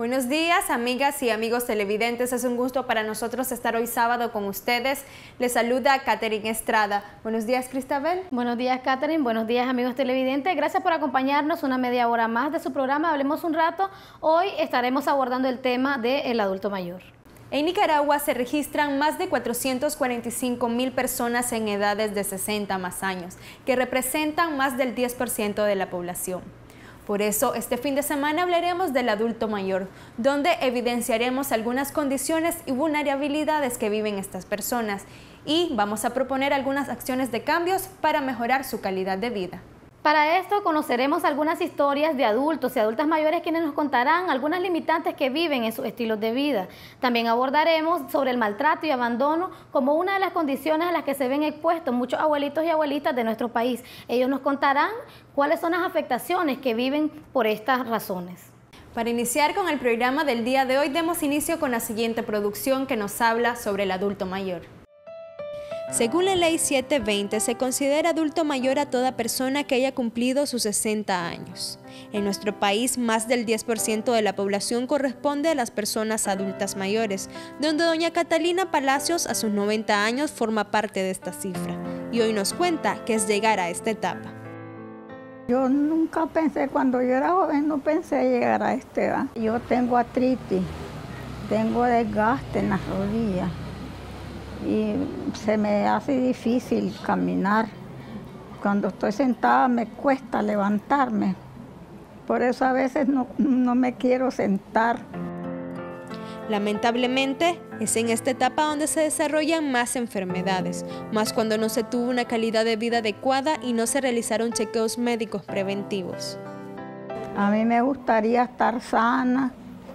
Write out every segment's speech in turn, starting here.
Buenos días, amigas y amigos televidentes. Es un gusto para nosotros estar hoy sábado con ustedes. Les saluda Catherine Estrada. Buenos días, Cristabel. Buenos días, Catherine. Buenos días, amigos televidentes. Gracias por acompañarnos una media hora más de su programa Hablemos un rato. Hoy estaremos abordando el tema del adulto mayor. En Nicaragua se registran más de 445,000 personas en edades de 60 más años, que representan más del 10% de la población. Por eso, este fin de semana hablaremos del adulto mayor, donde evidenciaremos algunas condiciones y vulnerabilidades que viven estas personas y vamos a proponer algunas acciones de cambios para mejorar su calidad de vida. Para esto conoceremos algunas historias de adultos y adultas mayores quienes nos contarán algunas limitantes que viven en sus estilos de vida. También abordaremos sobre el maltrato y abandono como una de las condiciones a las que se ven expuestos muchos abuelitos y abuelitas de nuestro país. Ellos nos contarán cuáles son las afectaciones que viven por estas razones. Para iniciar con el programa del día de hoy, demos inicio con la siguiente producción que nos habla sobre el adulto mayor. Según la Ley 720, se considera adulto mayor a toda persona que haya cumplido sus 60 años. En nuestro país, más del 10% de la población corresponde a las personas adultas mayores, donde doña Catalina Palacios, a sus 90 años, forma parte de esta cifra. Y hoy nos cuenta qué es llegar a esta etapa. Yo nunca pensé, cuando yo era joven, no pensé llegar a esta edad. Yo tengo artritis, tengo desgaste en las rodillas. Y se me hace difícil caminar. Cuando estoy sentada me cuesta levantarme. Por eso a veces no me quiero sentar. Lamentablemente, es en esta etapa donde se desarrollan más enfermedades, más cuando no se tuvo una calidad de vida adecuada y no se realizaron chequeos médicos preventivos. A mí me gustaría estar sana,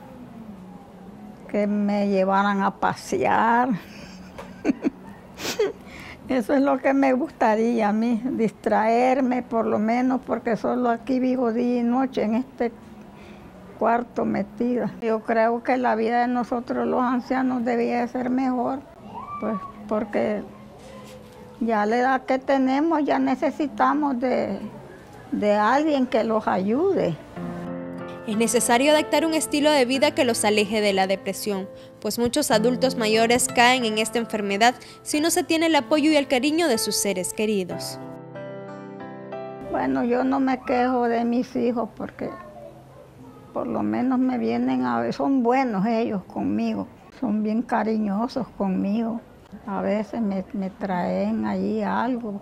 que me llevaran a pasear. Eso es lo que me gustaría a mí, distraerme por lo menos, porque solo aquí vivo día y noche en este cuarto metida. Yo creo que la vida de nosotros los ancianos debía de ser mejor, pues porque ya a la edad que tenemos ya necesitamos de alguien que los ayude. Es necesario adaptar un estilo de vida que los aleje de la depresión, pues muchos adultos mayores caen en esta enfermedad si no se tiene el apoyo y el cariño de sus seres queridos. Bueno, yo no me quejo de mis hijos porque por lo menos me vienen a ver, son buenos ellos conmigo, son bien cariñosos conmigo. A veces me traen allí algo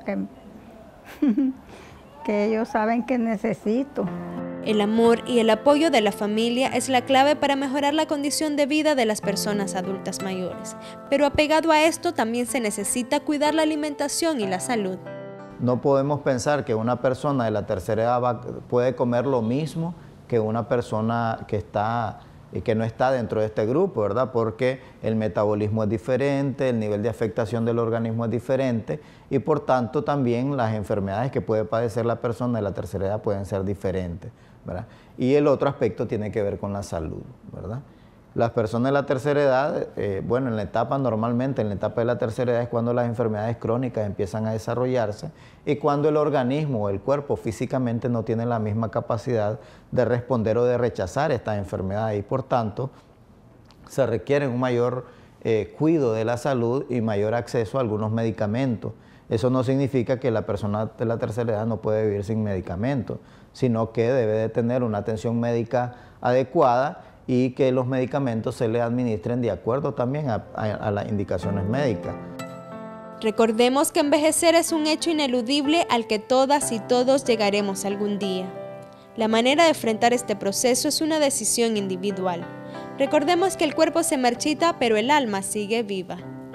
que ellos saben que necesito. El amor y el apoyo de la familia es la clave para mejorar la condición de vida de las personas adultas mayores. Pero apegado a esto también se necesita cuidar la alimentación y la salud. No podemos pensar que una persona de la tercera edad puede comer lo mismo que una persona que no está dentro de este grupo, ¿verdad? Porque el metabolismo es diferente, el nivel de afectación del organismo es diferente y por tanto también las enfermedades que puede padecer la persona de la tercera edad pueden ser diferentes, ¿verdad? Y el otro aspecto tiene que ver con la salud, ¿verdad? Las personas de la tercera edad, bueno, normalmente en la etapa de la tercera edad es cuando las enfermedades crónicas empiezan a desarrollarse y cuando el organismo o el cuerpo físicamente no tiene la misma capacidad de responder o de rechazar estas enfermedades y por tanto se requiere un mayor cuidado de la salud y mayor acceso a algunos medicamentos. Eso no significa que la persona de la tercera edad no puede vivir sin medicamentos, sino que debe de tener una atención médica adecuada y que los medicamentos se le administren de acuerdo también a las indicaciones médicas. Recordemos que envejecer es un hecho ineludible al que todas y todos llegaremos algún día. La manera de enfrentar este proceso es una decisión individual. Recordemos que el cuerpo se marchita, pero el alma sigue viva.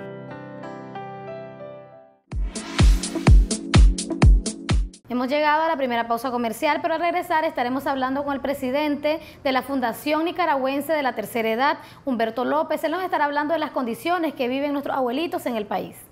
Hemos llegado a la primera pausa comercial, pero al regresar estaremos hablando con el presidente de la Fundación Nicaragüense de la Tercera Edad, Humberto López. Él nos estará hablando de las condiciones que viven nuestros abuelitos en el país.